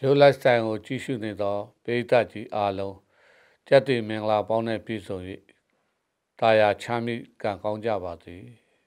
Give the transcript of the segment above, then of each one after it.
Blue Lifestyle ကိုကြည့်ရှုနေသောပရိသတ်ကြီးအားလုံးကျက်တည်မင်္ဂလာပေါင်းနဲ့ပြည့်စုံ၍တာယာချမ်းမြေ့ကံကောင်းကြပါစေ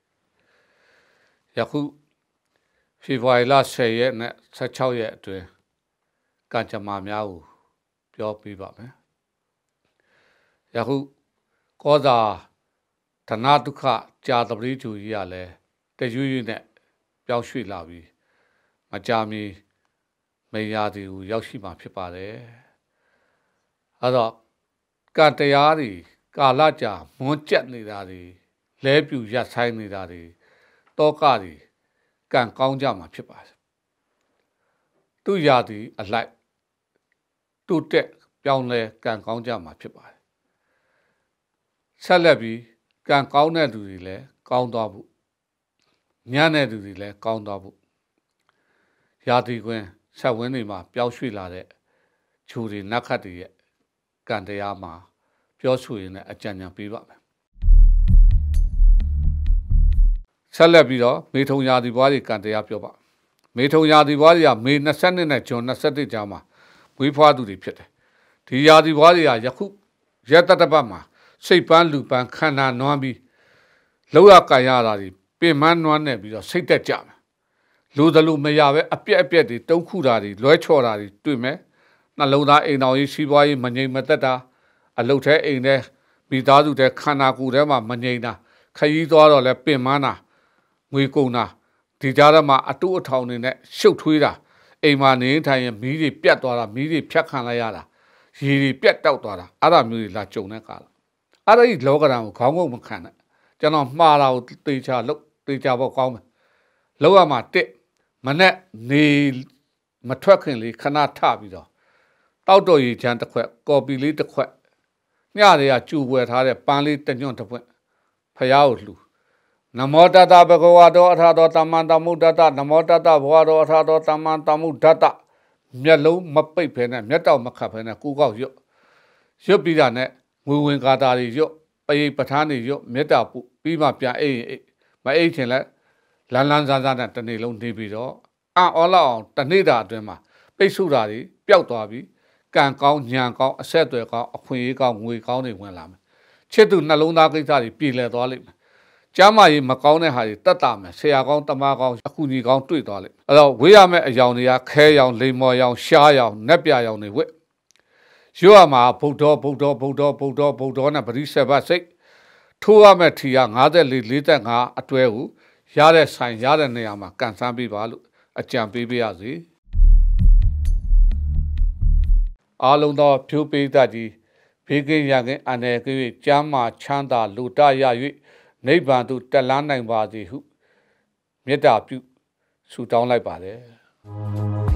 ယခုဖေဖော်ဝါရီလ10ရက်နဲ့16ရက်အတွင်းကံကြမ္မာများကိုပြောပြပါမယ်ယခုကောဇာဓနဒုက္ခကြာတပတိကျူကြီးကလည်းတရွေ့နဲ့ပြောင်းရွှေ့လာပြီးမကြာမီမေယာတီကိုရောက်ရှိမှာဖြစ်ပါတယ်အဲ့တော့ကံတရားတွေကာလကြာမွန်းကျက်နေတာတွေလဲပြူရက်ဆိုင်နေတာတွေတောကတွေကံကောင်းကြမှာဖြစ်ပါတယ်သူရာတီအလိုက်သူ့တက်ပြောင်းလဲကံကောင်းကြမှာဖြစ်ပါတယ်ဆက်လက်ပြီးကံကောင်းတဲ့သူတွေလည်းကောင်းသွားဖို့ညံ့တဲ့သူတွေလည်းကောင်းသွားဖို့ရာတီခွင်ဆက်ဝင်းတွေမှာပြောင်းရွှေ့လာတဲ့ခြူတွေနတ်ခတ်တွေရဲ့ကံတရားမှာပြောဆိုရင်လည်းအကြံဉာဏ်ပေးပါမယ်ဆက်လက်ပြီးတော့မေထုံရာသီဘွားတွေကံတရားပြောပါမေထုံရာသီဘွားတွေကမေ22နဲ့ဇွန်21ကြားမှာမွေးဖွားသူတွေဖြစ်တယ်ဒီရာသီဘွားတွေကယခုရက်တပတ်မှာစိတ်ပန်းလူပန်းခန္ဓာနွမ်းပြီးလောက်ရကံရတာတွေပင်မနွမ်းနေပြီးတော့စိတ်သက်ကြမယ်လူသလိုမရပဲအပြက်တွေတုံးခုတာတွေလွဲချော်တာတွေတွေ့မယ်နှလုံးသားအိမ်တော်ကြီးစီးပွားရေးမငြိမ်မသက်တာအလုတ်ထဲအိမ်ထဲမိသားစုထဲခန္ဓာကိုယ်ထဲမှာမငြိမ်တာခရီးသွားတော့လဲပင်မနာငွေကုန်တာဒီကြားထဲမှာအတုအထောင်နေနဲ့ရှုပ်ထွေးတာအိမ်မှာနေထိုင်ရင်မီးတွေပြတ်သွားတာမီးတွေဖြတ်ခံလိုက်ရတာရေတွေပြတ်တောက်သွားတာအဲ့ဒါမျိုးတွေလာကြုံတဲ့ကာလအဲ့ဒါကြီးလောကဓာတ်ကိုခေါင်းငုံမခံနဲ့ကျွန်တော်မှားတာကိုတေချာလို့တေချာဖို့ကောင်းမယ်လောက်ရမှာတစ်မနဲ့နေမထွက်ခင်လေးခဏထပြီးတော့တောက်တော်ရီချမ်းတစ်ခွက်ကော်ပီလေးတစ်ခွက်ညတွေကကျူွယ်ထားတဲ့ပန်းလေးတညွန့်တစ်ပွင့်ဖယားကိုလှူနမောတတဘဂဝါတော်အထာတော်တမ္မန်တမုဒ္ဒတနမောတတဘဝတော်အထာတော်တမ္မန်တမုဒ္ဒတမျက်လုံးမပိတ်ဖဲနဲ့မျက်တောက်မခတ်ဖဲနဲ့ကိုကောက်ရွတ်ပြီးတာနဲ့ငွေဝင်ကာတာတွေရွတ်ပရိပဋ္ဌာန်းတွေရွတ်မေတ္တာပုပြီးမှပြန်အိမ်မအိမ်ချင်လဲလန်းလန်းစားစားနဲ့တနေ့လုံးနေပြီးတော့အော်လောက်အောင်တနေ့တာအတွင်းမှာပိတ်ဆို့တာတွေပျောက်သွားပြီးကံကောင်းညံကောင်းအဆက်အသွယ်ကောင်းအခွင့်အရေးကောင်းငွေကောင်းတွေဝင်လာမယ်ချစ်သူနှလုံးသားကိစ္စတွေပြည်လည်သွားလိမ့်မယ်ကျမ်းမာရေးမကောင်းတဲ့ဟာတွေတတ်တာမယ်ဆရာကောင်းတမကောင်းအကူကြီးကောင်းတွေ့သွားလိမ့်မယ်အဲ့တော့ဝေးရမယ့်အယောင်တွေကခဲရောင်လိမ္မော်ရောင်ရှားရောင်နက်ပြရောင်တွေဝက်ရွတ်ရမှာဗုဒ္ဓနဲ့ပရိစ္ဆေဘစိတ်ထိုးရမယ့်ထီက54-45အတွဲကိုရတဲ့ဆိုင်ရတဲ့နေရာမှာကန်ဆန်းပေးပါလို့အကြံပေးပါရစေအားလုံးသောဖြိုးပိသကြီးဘေးကင်းရန်ကင်းအန္တရာယ်ကင်း၍ကျမ်းမာချမ်းသာလူတရ၍နိဗ္ဗာန်သို့တက်လှမ်းနိုင်ပါစေဟုမေတ္တာပြုဆုတောင်းလိုက်ပါတယ်